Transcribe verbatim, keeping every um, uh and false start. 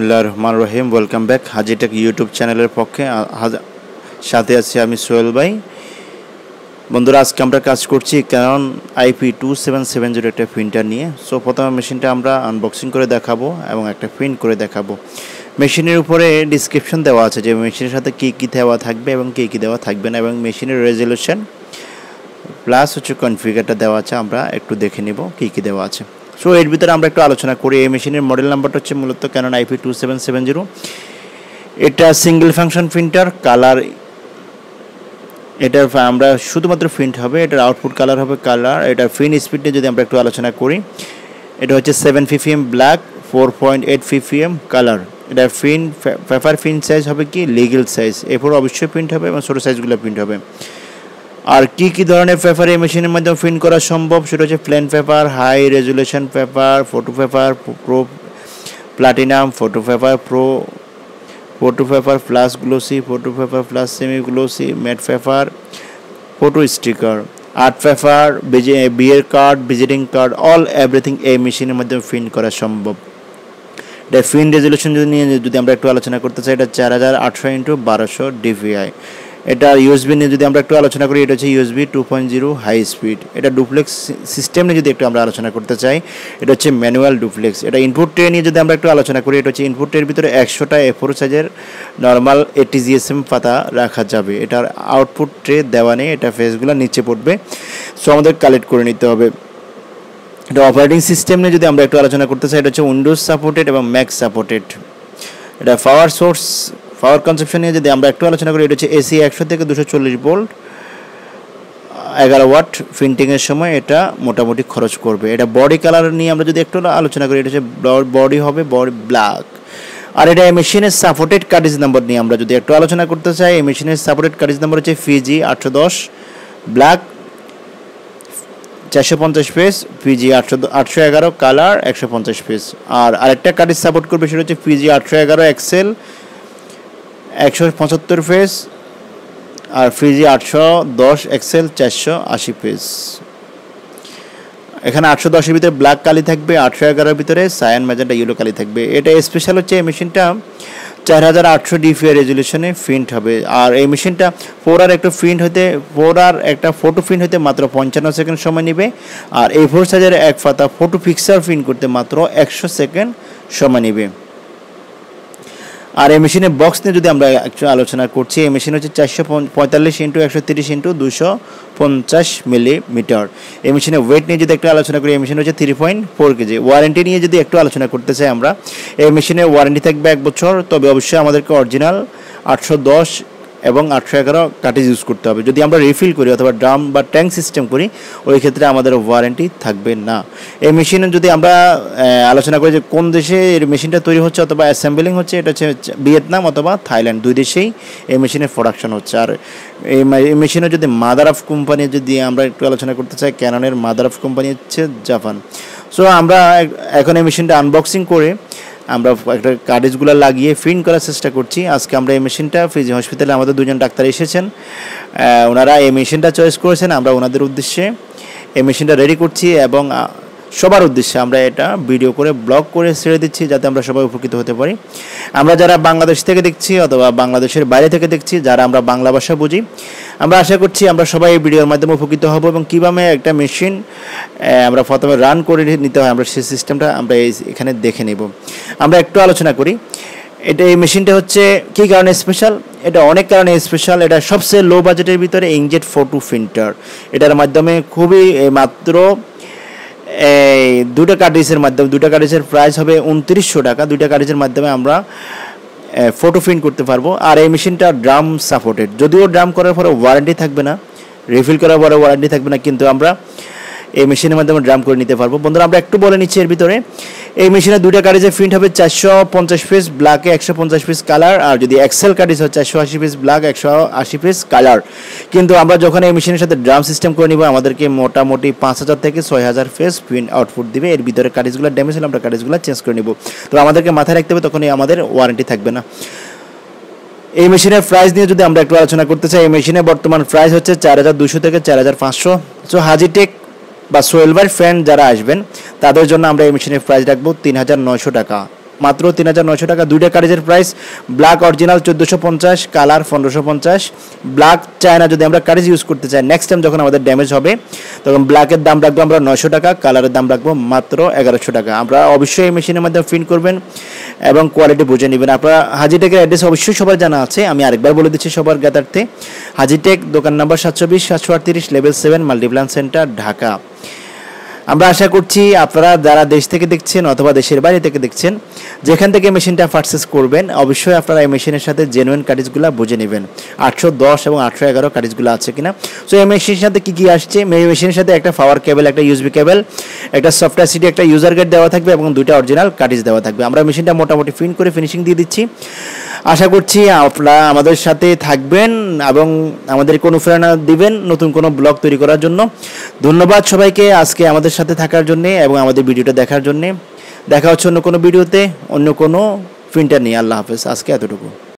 বিসমিল্লাহির রহমানির রহিম। ওয়েলকাম ব্যাক হাজিটেক ইউটিউব চ্যানেলের পক্ষে সাথে আছি আমি সোহেল ভাই। বন্ধুরা, আজকে আমরা কাজ করছি Canon IP two seven seven zero একটা প্রিন্টার নিয়ে। সো প্রথমে মেশিনটা আমরা আনবক্সিং করে দেখাবো এবং একটা প্রিন্ট করে দেখাবো। মেশিনের উপরে ডিসক্রিপশন দেওয়া আছে যে মেশিনের সাথে কী কী দেওয়া থাকবে এবং কী কী দেওয়া থাকবে না, এবং মেশিনের রেজলিউশন প্লাস হচ্ছে কনফিগারটা দেওয়া আছে। আমরা একটু দেখে নিব কী কী দেওয়া আছে। সো এর ভিতরে আমরা একটু আলোচনা করি। এই মেশিনের মডেল নাম্বারটা হচ্ছে মূলত Canon IP two seven seven zero. এটা সিঙ্গেল ফাংশন প্রিন্টার। কালার এটার আমরা শুধুমাত্র প্রিন্ট হবে, এটার আউটপুট কালার হবে কালার। এটার প্রিন্ট স্পিড নিয়ে যদি আমরা একটু আলোচনা করি, এটা হচ্ছে seven PPM black, four point eight PPM colour. এটার প্রিন্ট পেপার প্রিন্ট সাইজ হবে কি লিগেল সাইজ, এরপর অবশ্যই প্রিন্ট হবে এবং ছোটো সাইজগুলো প্রিন্ট হবে। আর কি কি ধরনের পেপার এই মেশিনের মাধ্যমে প্রিন্ট করা সম্ভব সেটা হচ্ছে plain paper, high resolution paper, photo paper pro platinum, photo paper pro, photo paper plus glossy, photo paper plus semi glossy, matte paper, photo sticker, art paper, বিয়ের card, visiting card, all everything এই মেশিনের মাধ্যমে print করা সম্ভব। এটা print resolution যদি নিয়ে যদি আমরা একটু আলোচনা করতে চাই, এটা চার হাজার আটশো ইন্টু বারোশো ডিভিআই। এটা ইউএসবি নিয়ে যদি আমরা একটু আলোচনা করি, এটা হচ্ছে USB two point zero high speed. এটা ডুপ্লেক্স সিস্টেম নিয়ে যদি একটু আমরা আলোচনা করতে চাই, এটা হচ্ছে ম্যানুয়াল ডুপ্লেক্স। এটা ইনপুট ট্রে নিয়ে যদি আমরা একটু আলোচনা করি, এটা হচ্ছে ইনপুট ট্রের ভিতরে একশোটা এ ফোর সাইজের নর্মাল এটিজিএসএম পাতা রাখা যাবে। এটার আউটপুট ট্রে দেওয়া নেই, এটা ফেসগুলো নিচে পড়বে, সো আমাদের কালেক্ট করে নিতে হবে। এটা অপারেটিং সিস্টেম নিয়ে যদি আমরা একটু আলোচনা করতে চাই, এটা হচ্ছে উইন্ডোজ সাপোর্টেড এবং ম্যাক সাপোর্টেড। এটা পাওয়ার সোর্স পাওয়ার কনসেপশন নিয়ে যদি আমরা একটু আলোচনা করি, এটা হচ্ছে এসি একশো থেকে দুশো চল্লিশ ভোল্ট, এগারো ওয়াট প্রিন্টিংয়ের সময় এটা মোটামুটি খরচ করবে। এটা বডি কালার নিয়ে আমরা যদি একটু আলোচনা করি, এটা হচ্ছে বডি হবে বডি ব্ল্যাক। আর এটা এই মেশিনের সাপোর্টেড কার্ট্রিজ নাম্বার নিয়ে আমরা যদি একটু আলোচনা করতে চাই, এই মেশিনের সাপোর্টেড কার্ট্রিজ নাম্বার হচ্ছে ফিজি আটশো দশ ব্ল্যাক, চারশো পঞ্চাশ পেজ, পিজি আটশো আটশো এগারো কালার, একশো পঞ্চাশ পেজ। আর আরেকটা কার্ট্রিজ সাপোর্ট করবে সেটা হচ্ছে পিজি আটশো এগারো এক্সেল, একশো পঁচাত্তর পেজ, আর ফ্রিজি আটশো দশ এক্সেল, চারশো আশি পেজ। এখানে আটশো দশের ভিতরে ব্ল্যাক কালি থাকবে, আটশো এগারোর ভিতরে সায়ান ম্যাজেন্টা ইয়েলো কালি থাকবে। এটা স্পেশাল হচ্ছে এই মেশিনটা চার হাজার আটশো ডিপিআই রেজলিউশনে প্রিন্ট হবে। আর এই মেশিনটা ফোর আর একটা প্রিন্ট হতে ফোর আর একটা ফটো প্রিন্ট হতে মাত্র পঞ্চান্ন সেকেন্ড সময় নেবে। আর এই ফোর সাইজের এক পাতা ফটো পিকচার প্রিন্ট করতে মাত্র একশো সেকেন্ড সময় নেবে। আর এই মেশিনের বক্স নিয়ে যদি আমরা একটু আলোচনা করছি, এই মেশিন হচ্ছে চারশো পঁয়তাল্লিশ ইন্টু একশো তিরিশ ইন্টু দুশো পঞ্চাশ মিলিমিটার। এই মেশিনের ওয়েট নিয়ে যদি একটু আলোচনা করি, এই মেশিন হচ্ছে three point four KG. Warranty নিয়ে যদি একটু আলোচনা করতে চাই আমরা, এই মেশিনের ওয়ারেন্টি থাকবে এক বছর, তবে অবশ্যই আমাদেরকে অরিজিনাল আটশো দশ এবং আটশো এগারো কার্ট্রিজ ইউজ করতে হবে। যদি আমরা রিফিল করি অথবা ড্রাম বা ট্যাঙ্ক সিস্টেম করি, ওই ক্ষেত্রে আমাদের ওয়ারেন্টি থাকবে না। এই মেশিনে যদি আমরা আলোচনা করি যে কোন দেশে এই মেশিনটা তৈরি হচ্ছে অথবা অ্যাসেম্বলিং হচ্ছে, এটা হচ্ছে ভিয়েতনাম অথবা থাইল্যান্ড, দুই দেশেই এই মেশিনের প্রোডাকশন হচ্ছে। আর এই মেশিনে যদি মাদার অফ কোম্পানি যদি আমরা একটু আলোচনা করতে চাই, ক্যাননের মাদার অফ কোম্পানি হচ্ছে জাপান। সো আমরা এখন এই মেশিনটা আনবক্সিং করে আমরা একটা কার্ট্রিজগুলো লাগিয়ে প্রিন্ট করার চেষ্টা করছি। আজকে আমরা এই মেশিনটা ফিজি হসপিটালে আমাদের দুজন ডাক্তার এসেছেন, ওনারা এই মেশিনটা চয়েস করেছেন। আমরা ওনাদের উদ্দেশ্যে এই মেশিনটা রেডি করছি এবং সবার উদ্দেশ্যে আমরা এটা ভিডিও করে ব্লগ করে ছেড়ে দিচ্ছি, যাতে আমরা সবাই উপকৃত হতে পারি। আমরা যারা বাংলাদেশ থেকে দেখছি অথবা বাংলাদেশের বাইরে থেকে দেখছি, যারা আমরা বাংলা ভাষা বুঝি, আমরা আশা করছি আমরা সবাই এই ভিডিওর মাধ্যমে উপকৃত হব এবং কীভাবে একটা মেশিন আমরা প্রথমে রান করে নিতে হয়, আমরা সেই সিস্টেমটা আমরা এখানে দেখে নেব। আমরা একটু আলোচনা করি। এটা এই মেশিনটা হচ্ছে কী কারণে স্পেশাল, এটা অনেক কারণে স্পেশাল। এটা সবচেয়ে লো বাজেটের ভিতরে ইঙ্কজেট ফটো প্রিন্টার। এটার মাধ্যমে খুবই মাত্র এই দুটো কার্ট্রিজের মাধ্যমে দুটো কার্ট্রিজের প্রাইস হবে উনত্রিশশো টাকা। দুইটা কার্ট্রিজের মাধ্যমে আমরা ফটো প্রিন্ট করতে পারবো। আর এই মেশিনটা ড্রাম সাপোর্টেড, যদিও ড্রাম করার পরে ওয়ারেন্টি থাকবে না, রিফিল করার পরে ওয়ারেন্টি থাকবে না, কিন্তু আমরা এই মেশিনের মাধ্যমে ড্রাম করে নিতে পারবো। বন্ধুরা, আমরা একটু বলে নিচ্ছি এর ভিতরে এই মেশিনে দুইটা কার্ট্রিজের প্রিন্ট হবে চারশো পঞ্চাশ পিস ব্ল্যাকে, একশো পঞ্চাশ পিস কালার। আর যদি এক্সেল কার্ট্রিজ হয় চারশো আশি পিস ব্ল্যাক, একশো আশি পিস কালার। কিন্তু আমরা যখন এই মেশিনের সাথে ড্রাম সিস্টেম করে নিব, আমাদেরকে মোটামুটি পাঁচ হাজার থেকে ছয় হাজার পিস প্রিন্ট আউটপুট দিবে। এর ভিতরে কার্ট্রিজগুলো ড্যামেজ হলে আমরা কার্ট্রিজগুলো চেঞ্জ করে নিব। তো আমাদেরকে মাথায় রাখতে হবে, তখনই আমাদের ওয়ারেন্টি থাকবে না। এই মেশিনের প্রাইস নিয়ে যদি আমরা একটু আলোচনা করতে চাই, এই মেশিনের বর্তমান প্রাইস হচ্ছে চার হাজার দুশো থেকে চার হাজার পাঁচশো। সো হাজিটেক বা সোহেল ভাইয়ের ফ্রেন্ড যারা আসবেন তাদের জন্য আমরা এই মেশিনের প্রাইস রাখবো তিন হাজার নয়শো টাকা। মাত্র তিন হাজার নয়শো টাকা। দুইটা কারিজের প্রাইস ব্ল্যাক অরিজিনাল চোদ্দোশো পঞ্চাশ, কালার পনেরোশো পঞ্চাশ। ব্ল্যাক চায়না যদি আমরা কারিজ ইউজ করতে চাই নেক্সট টাইম যখন আমাদের ড্যামেজ হবে তখন ব্ল্যাকের দাম রাখবো আমরা নয়শো টাকা, কালারের দাম রাখবো মাত্র এগারোশো টাকা। আমরা অবশ্যই এই মেশিনের মাধ্যমে প্রিন্ট করবেন এবং কোয়ালিটি বুঝে নেবেন। আপনারা হাজিটেকের অ্যাড্রেস অবশ্যই সবার জানা আছে, আমি আরেকবার বলে দিচ্ছি সবার জ্ঞাতার্থে। হাজিটেক দোকান নাম্বার সাতশো বিশ সাতশো আটত্রিশ level seven Multiplan centre Dhaka. আমরা আশা করছি আপনারা যারা দেশ থেকে দেখছেন অথবা দেশের বাইরে থেকে দেখছেন যেখান থেকে মেশিনটা পারচেস করবেন অবশ্যই আপনারা এই মেশিনের সাথে জেনুইন কাটিজগুলো বুঝে নেবেন আটশো দশ এবং আটশো এগারো কাটিজগুলো আছে কিনা। সো এই মেশিনের সাথে কী কী আসছে, এই মেশিনের সাথে একটা পাওয়ার কেবল, একটা ইউএসবি কেবল, একটা সফটওয়্যার সিডি, একটা ইউজার গাইড দেওয়া থাকবে এবং দুইটা অরিজিনাল কাটিজ দেওয়া থাকবে। আমরা মেশিনটা মোটামুটি প্রিন্ট করে ফিনিশিং দিয়ে দিচ্ছি। আশা করছি আপনারা আমাদের সাথে থাকবেন এবং আমাদেরকে অনুপ্রেরণা দিবেন নতুন কোনো ব্লগ তৈরি করার জন্য। ধন্যবাদ সবাইকে আজকে আমাদের সাথে থাকার জন্য এবং আমাদের ভিডিওটা দেখার জন্য। দেখা হচ্ছে অন্য কোনো ভিডিওতে অন্য কোনো প্রিন্টার নিয়ে। আল্লাহ হাফেজ, আজকে এতটুকু।